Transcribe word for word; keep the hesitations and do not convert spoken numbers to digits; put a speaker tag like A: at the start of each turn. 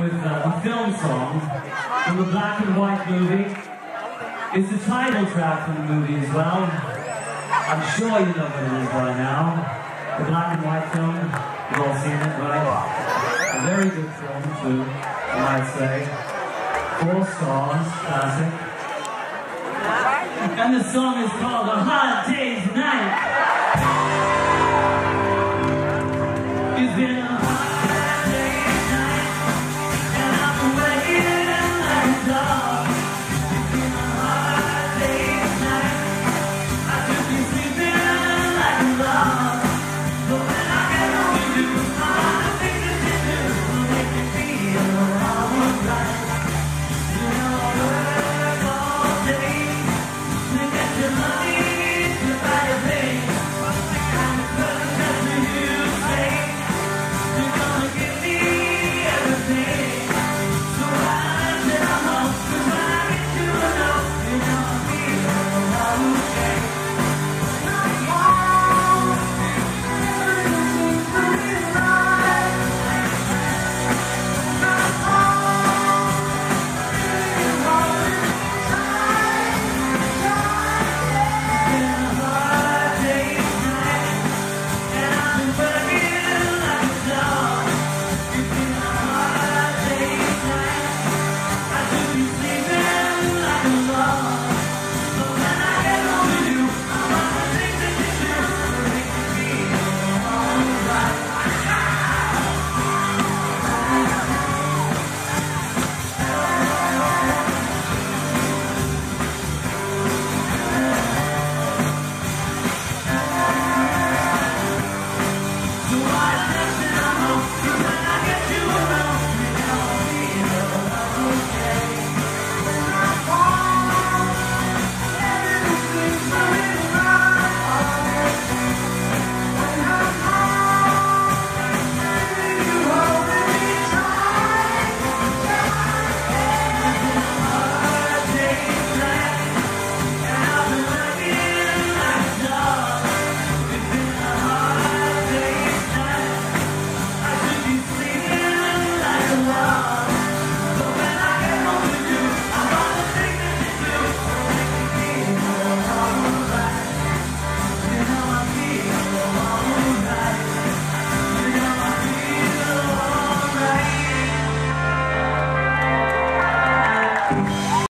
A: with uh, a film song from the Black and White movie. It's the title track from the movie as well. I'm sure you know what it is by now. The Black and White film. You've all seen it, right? A very good film too, I might say. Four stars, classic. And the song is called A Hard Day's Night. It's been a